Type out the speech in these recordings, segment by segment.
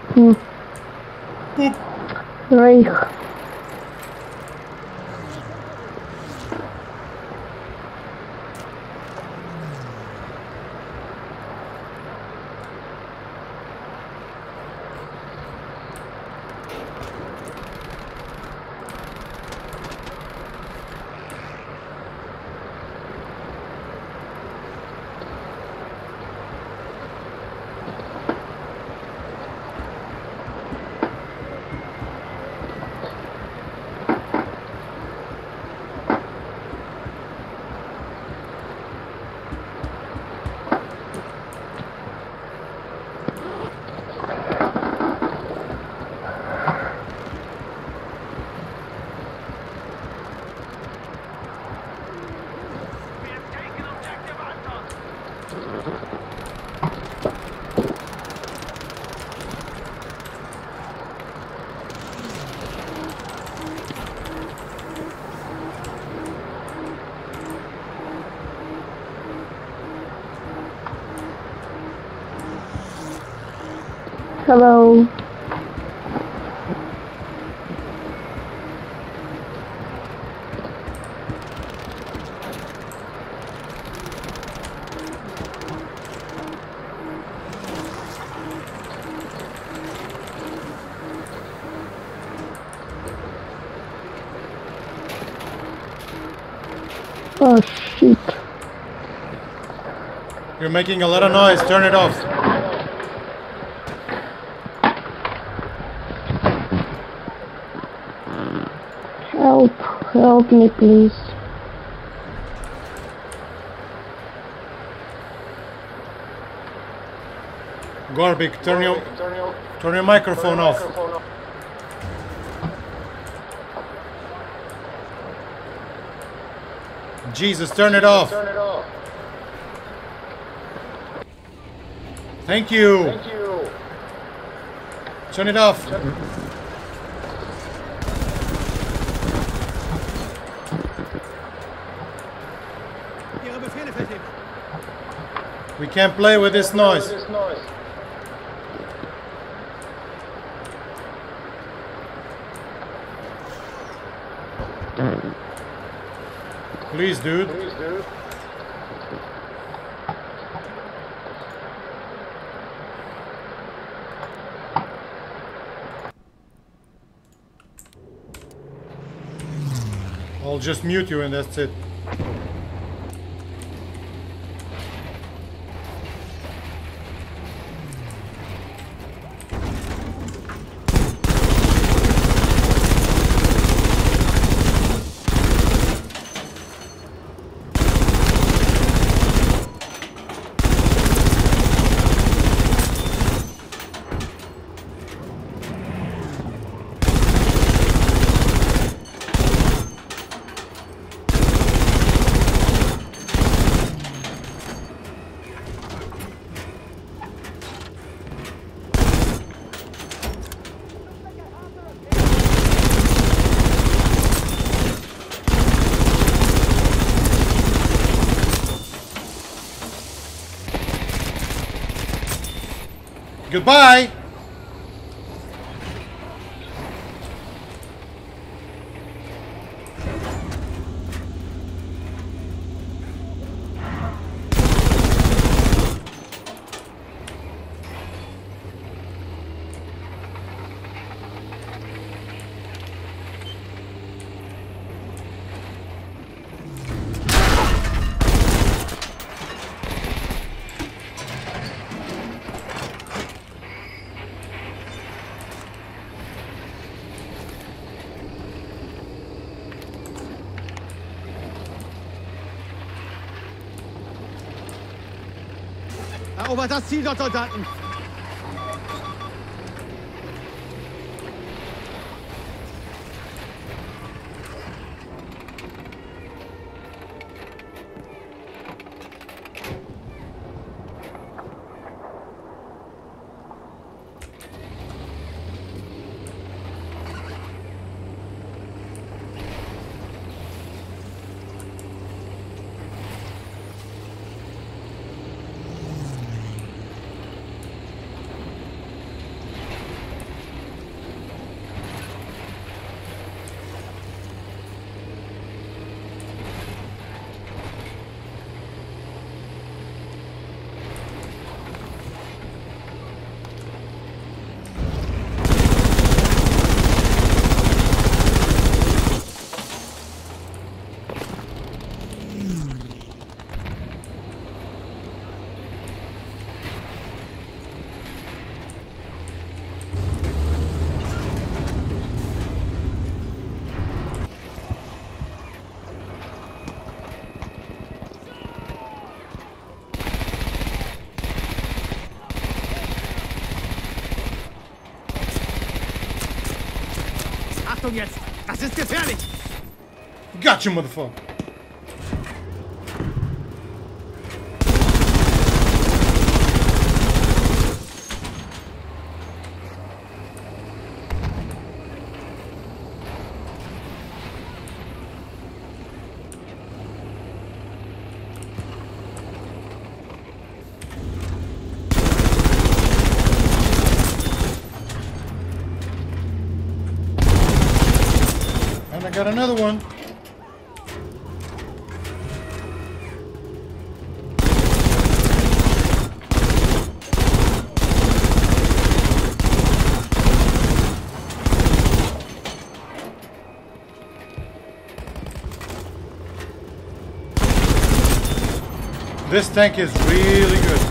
Hmm. Boop. Reich. Hello. Oh shit. You're making a lot of noise. Turn it off. Help me please. Gorbik, turn your microphone off. Jesus, turn it off. Thank you. Turn it off. We can't play with this noise. Please, dude. I'll just mute you and that's it. Goodbye. Erobert das Ziel, dort Soldaten! Achtung jetzt! Das ist gefährlich! Gotcha, motherfucker. And I got another one. This tank is really good.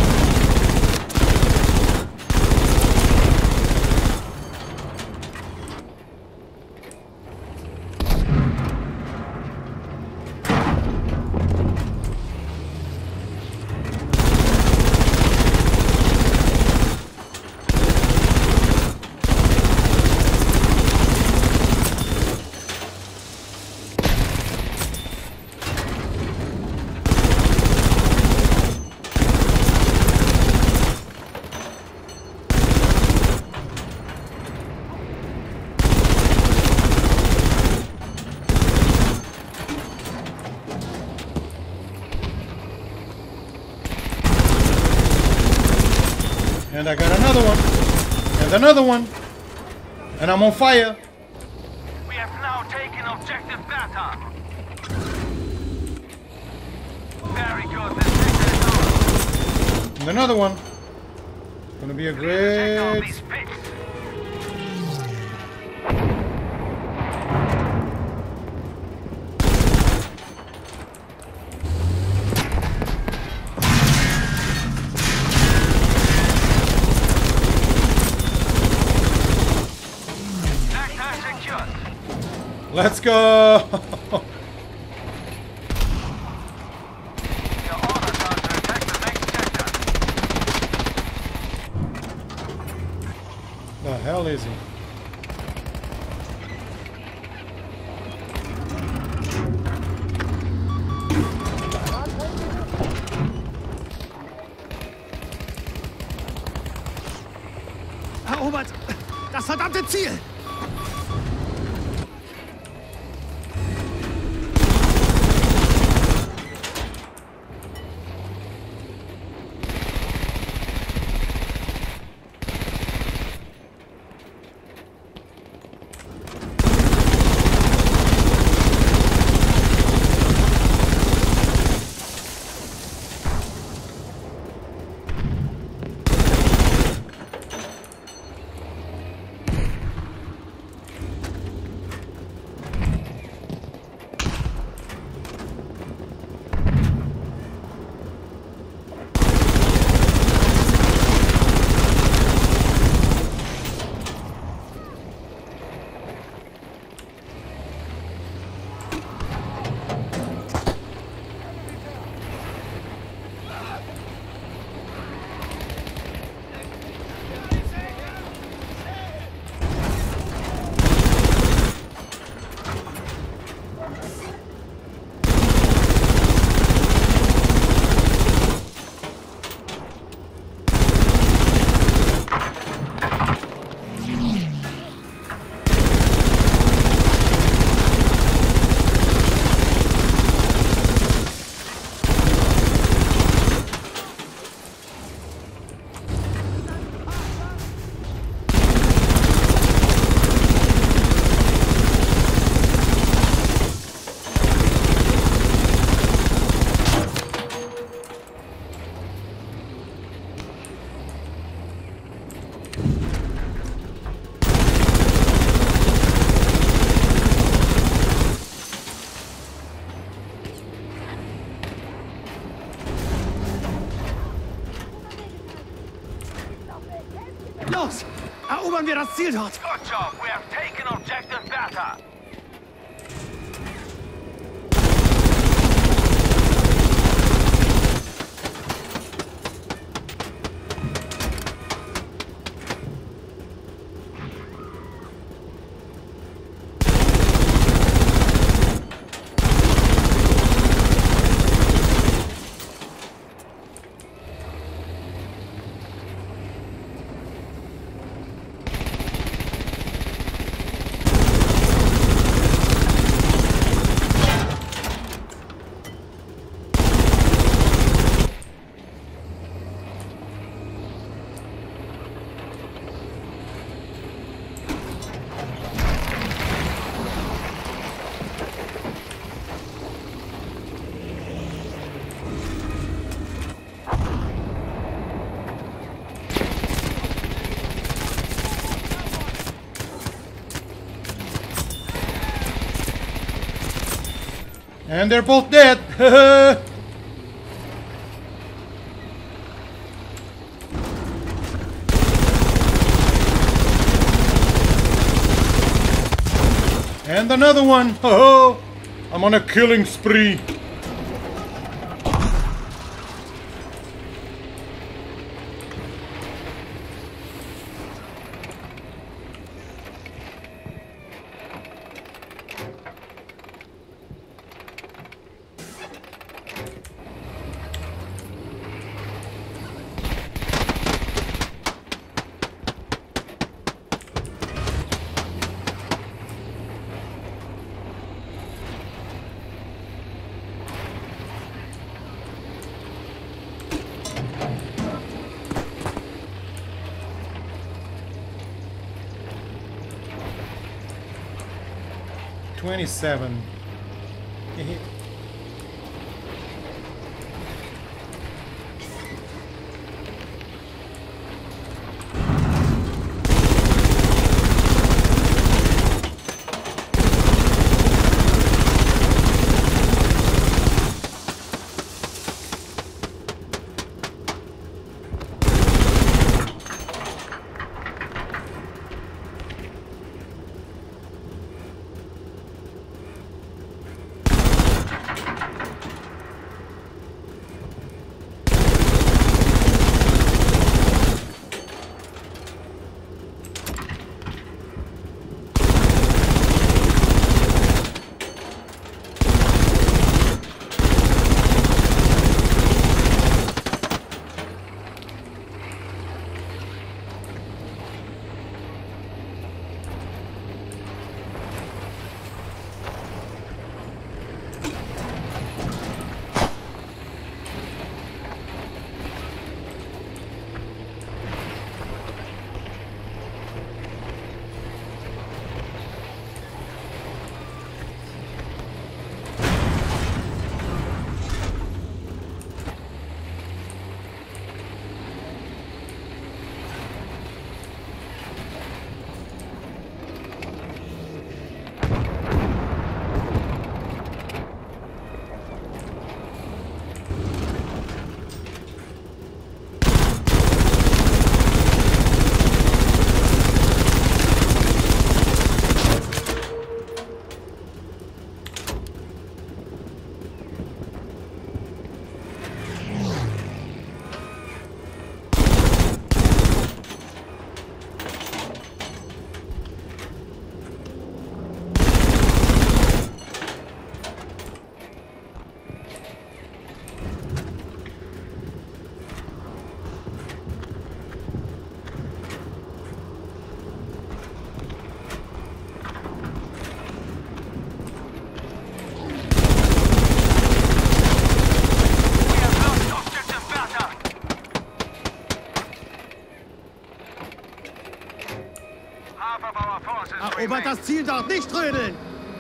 And I got another one. And another one. And I'm on fire. We have now taken objective Beta. Very good. This sector is ours. And another one. It's gonna be a Check out great... these pits. Sector secured. Let's go. Your orders are to attack the next sector. The hell is he? Erobert! Das verdammte Ziel! Los! Erobern wir das Ziel dort! Good job. We have taken objective Beta. And they're both dead. And another one. Oh, I'm on a killing spree. $27. Erobert das Ziel dort, nicht trödeln!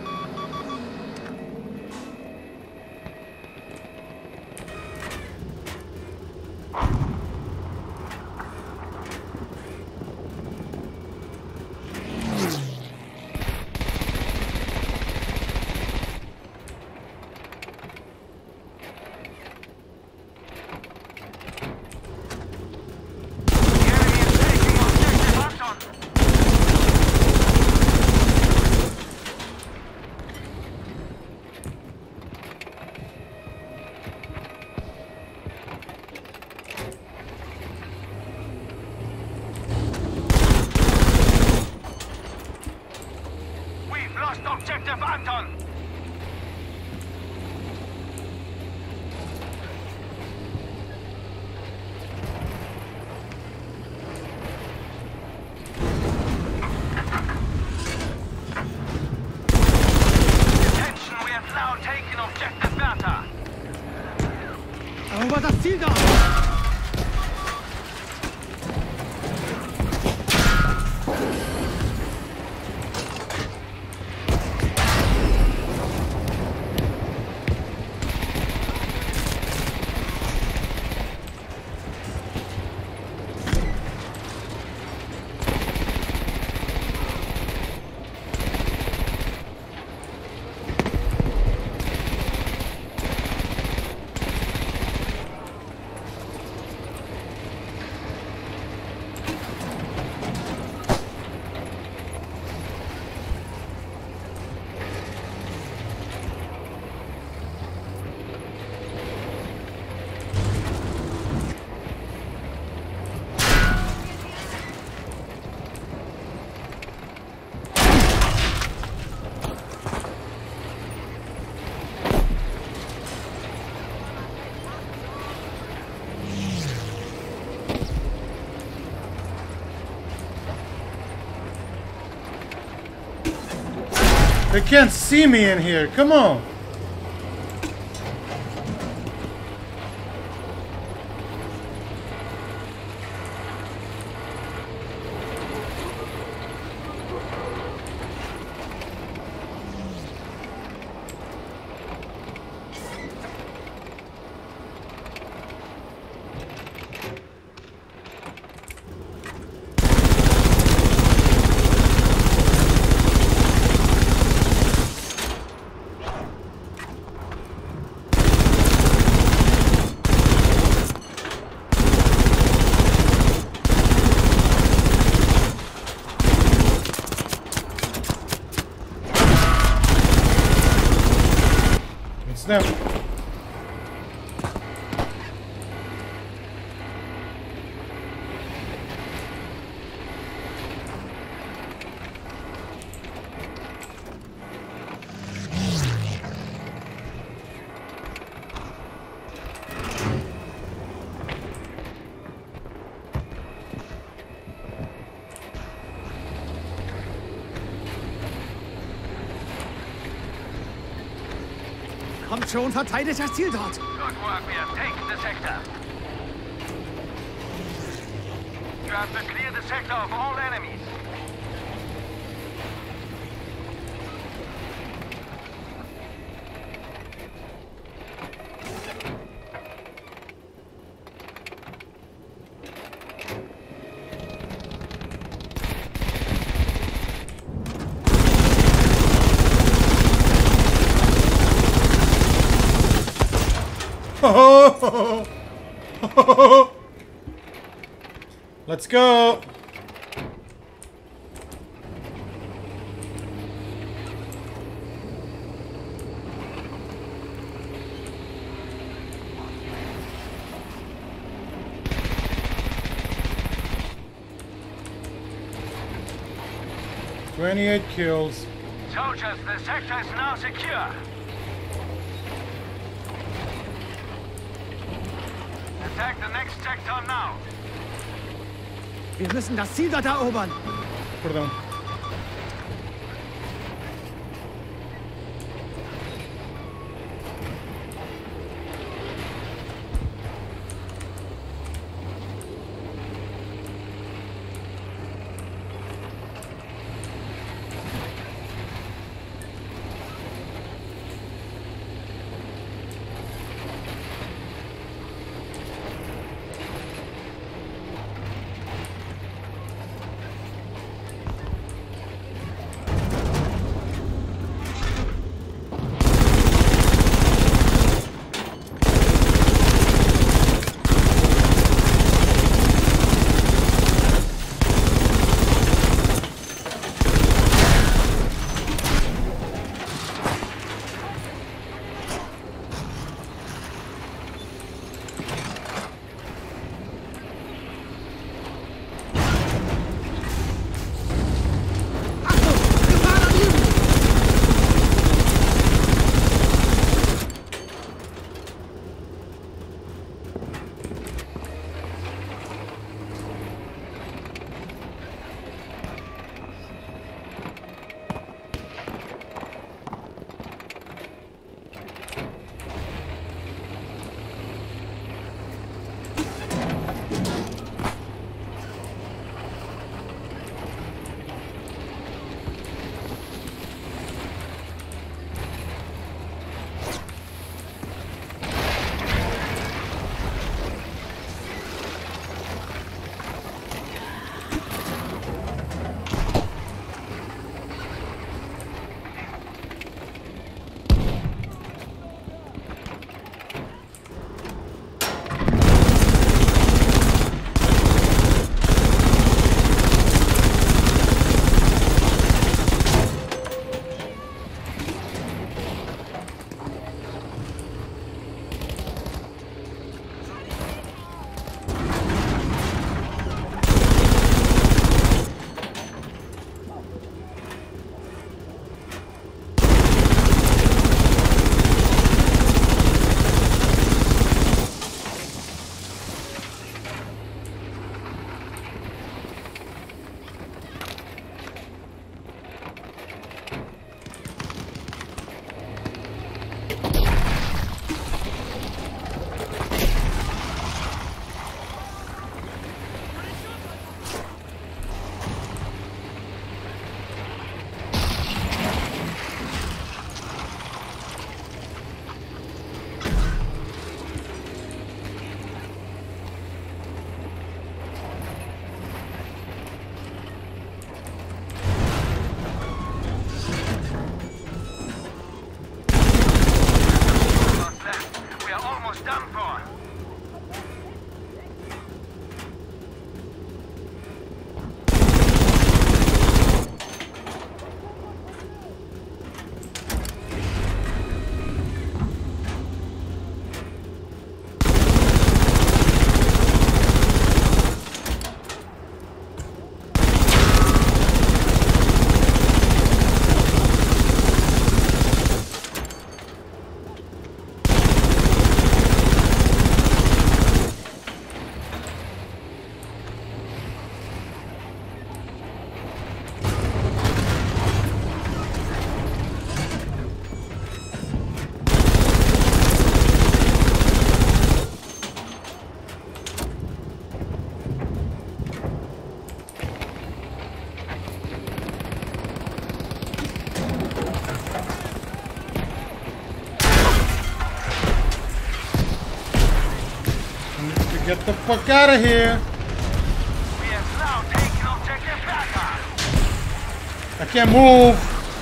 Objective Anton! Attention, we have now taken Objective Bertha! Erobert das Ziel dort! They can't see me in here. Come on. Them. Kommt schon, verteidigt das Ziel dort. Good work, we have taken the sector. You have to clear the sector of all enemies. Let's go. "28 kills. Soldiers, the sector is now secure. Attack the next sector now. Wir müssen das Ziel dort erobern. Perdão. Get the fuck out of here! We have now taken objective Bertha. I can't move!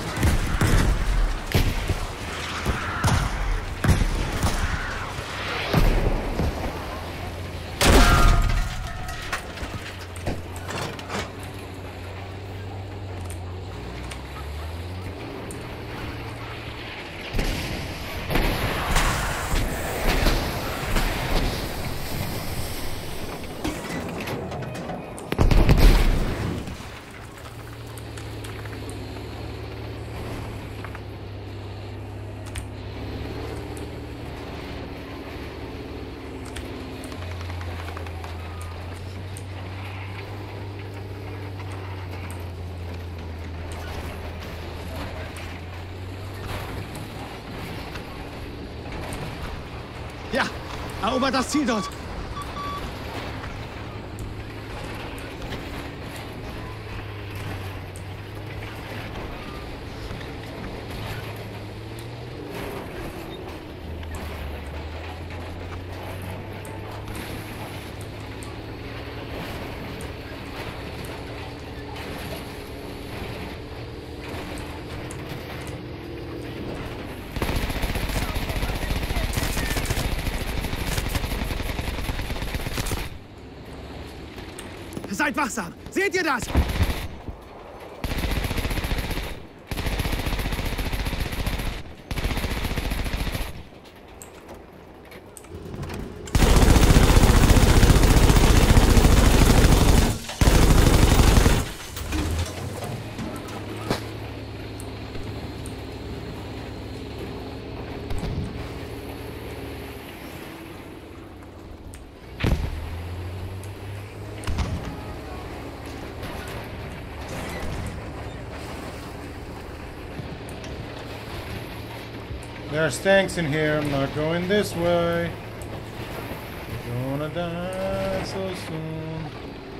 Ja, erobert das Ziel dort. Seid wachsam! Seht ihr das? There's tanks in here. I'm not going this way. I'm gonna die so soon.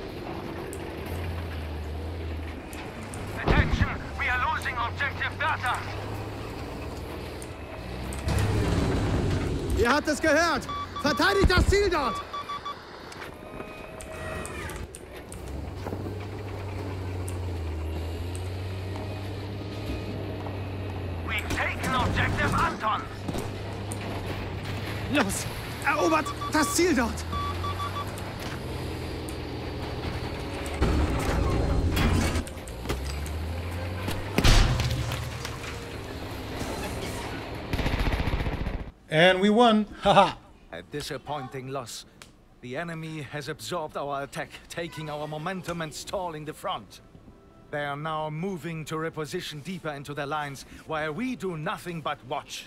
Attention, we are losing objective Bertha. Ihr habt es gehört! Verteidigt das Ziel dort! We've taken objective Anton. Los! Erobert das Ziel dort! And we won. Haha. A disappointing loss. The enemy has absorbed our attack, taking our momentum and stalling the front. They are now moving to reposition deeper into their lines, while we do nothing but watch.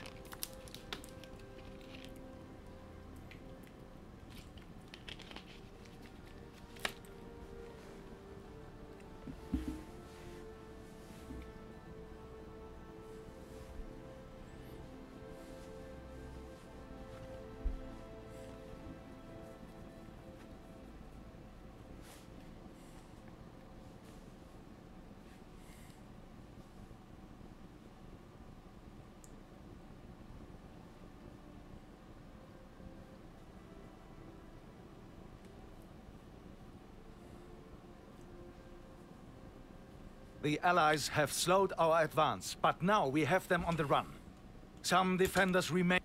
The Allies have slowed our advance, but now we have them on the run. Some defenders remain.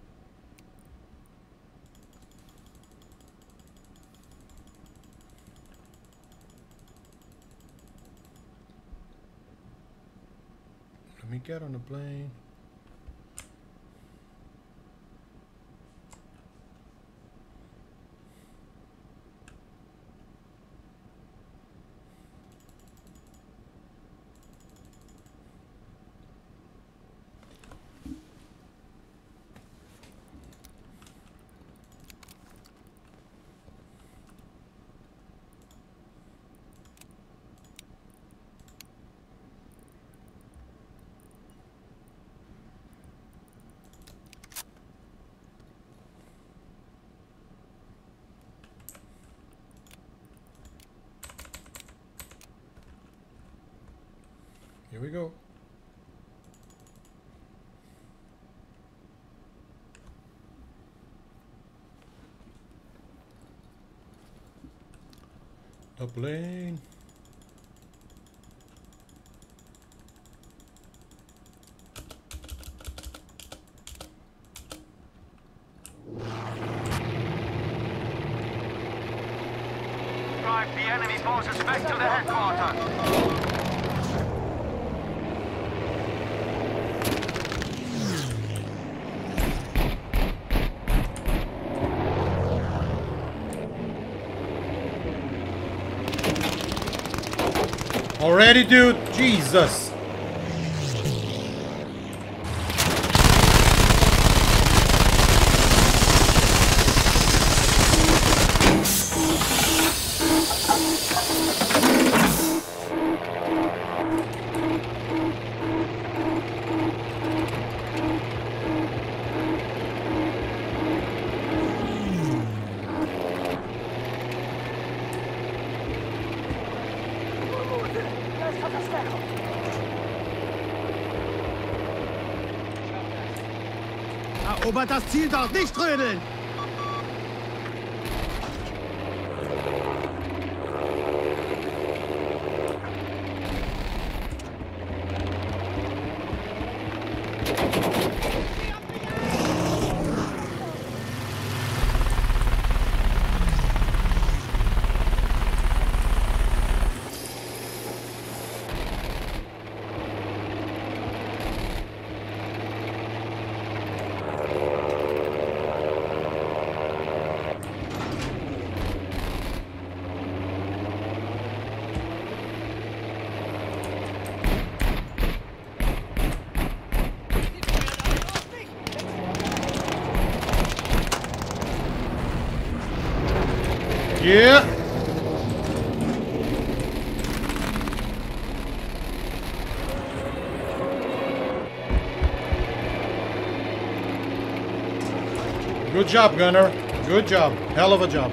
Let me get on the plane. Here we go. The plane. Drive the enemy forces back to the headquarters. Already, dude? Jesus. Erobert das Ziel dort, nicht trödeln! Yeah. Good job, Gunner. Good job. Hell of a job.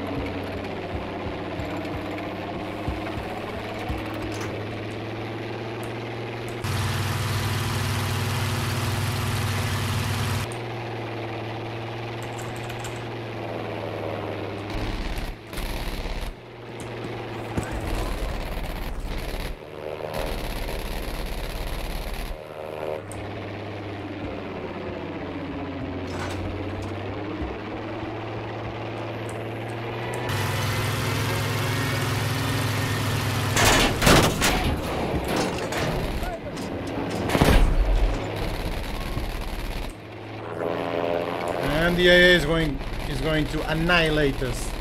And the AA is going to annihilate us.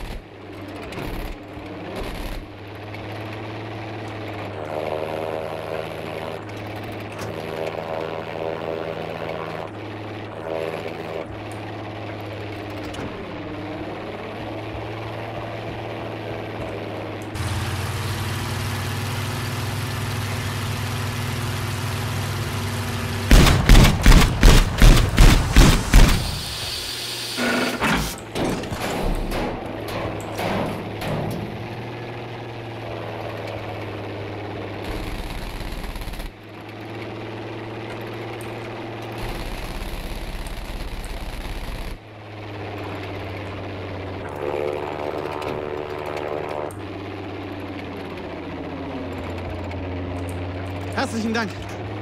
Herzlichen Dank.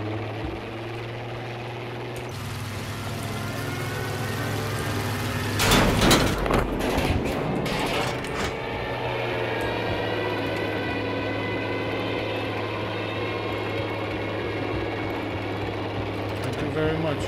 Thank you very much.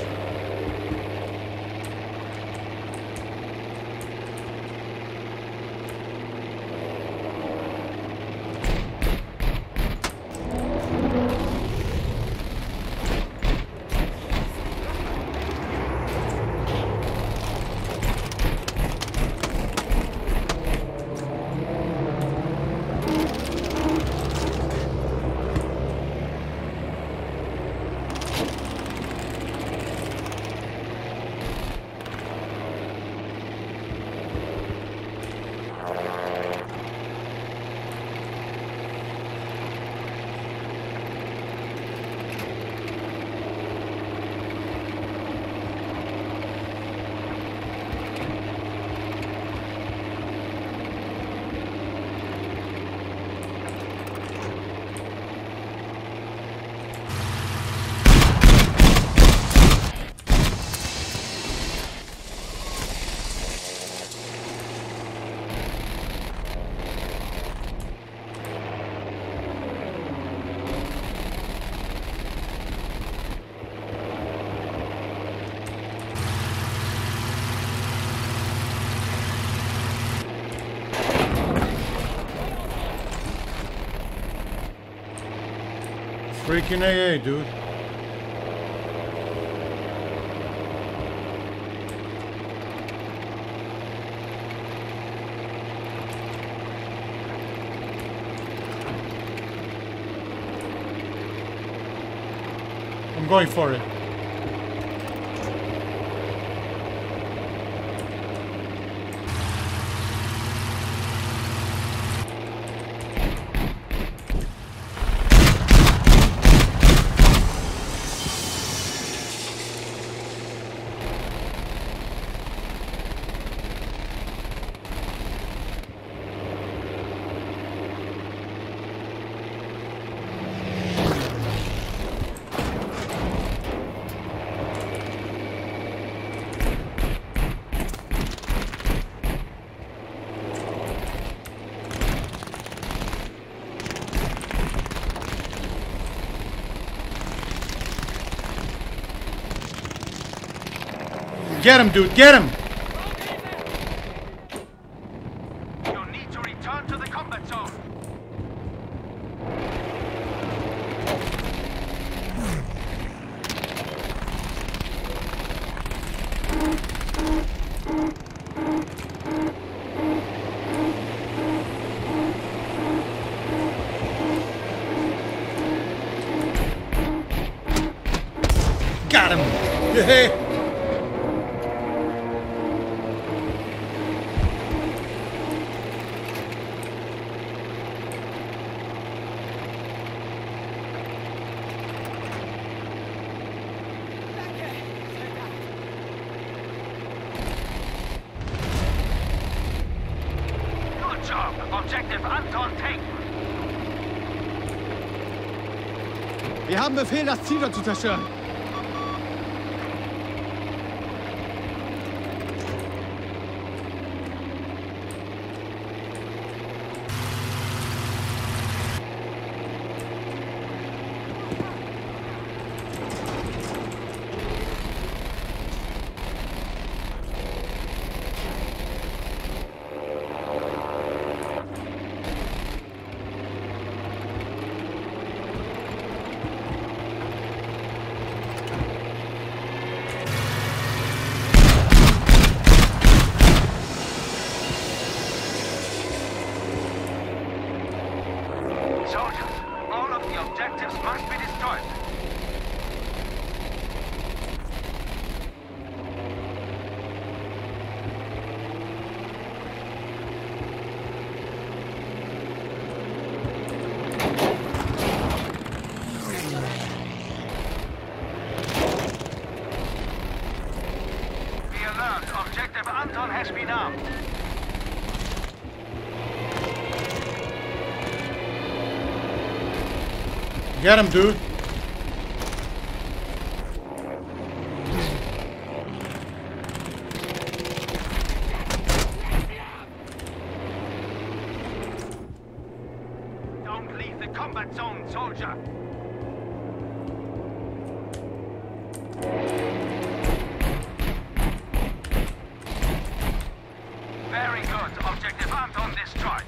Freaking AA, dude. I'm going for it. Get him, dude, get him! You need to return to the combat zone. Got him! Yeah. Good job. Objective Anton taken. Wir haben Befehl, das Ziel dort zu zerstören. Soldiers, all of the objectives must be destroyed. Be alert, objective Anton has been armed. Get him, dude. Don't leave the combat zone, soldier. Very good. Objective Anton destroyed.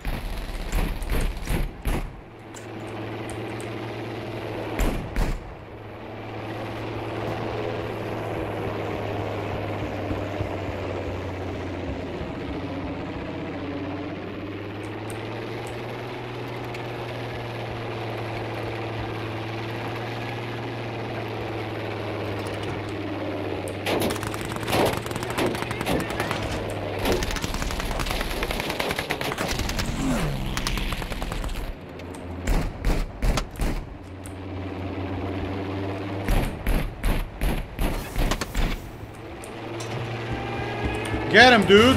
Get him, dude.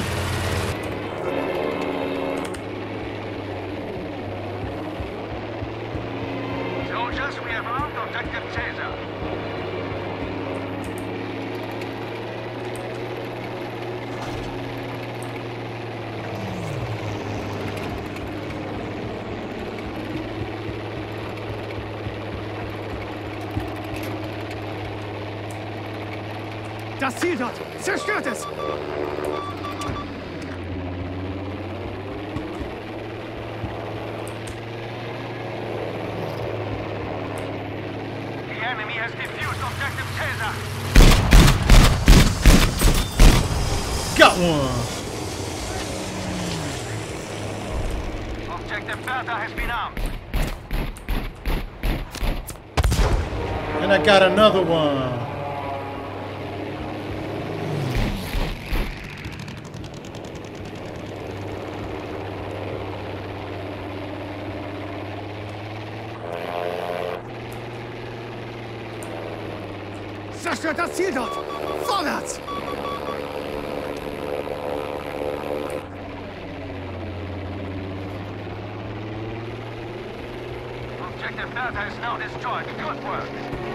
Soldiers, we have armed objective Caesar. Das Ziel dort! Zerstört es! enemy has defused objective Caesar. Got one. Objective Bertha has been armed. And I got another one. Zerstört das Ziel dort! Vorwärts! Objective Bertha is now destroyed. Good work.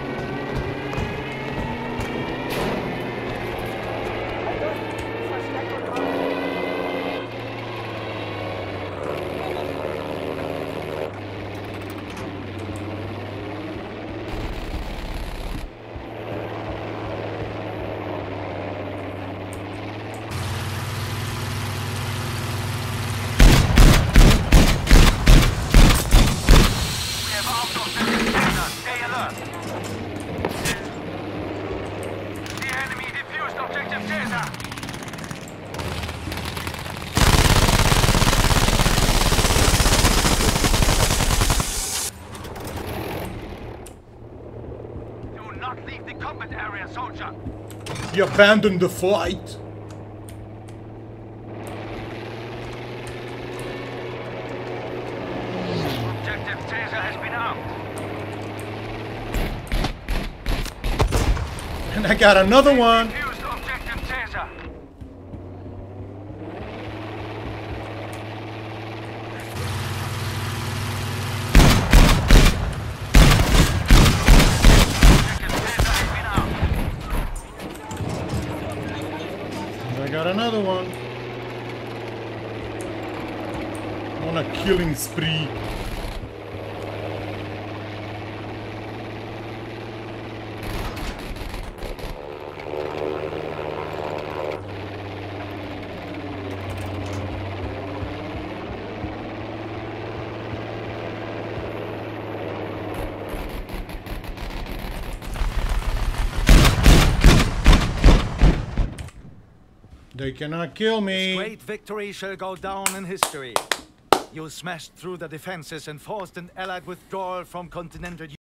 Stay alert. The enemy defused objective Caesar. Do not leave the combat area, soldier. He abandoned the fight. Objective Caesar has been armed. And I got another one. Defused objective Caesar. Objective Caesar has been armed. And I got another one. On a killing spree. They cannot kill me. Great victory shall go down in history. You smashed through the defenses and forced an Allied withdrawal from continental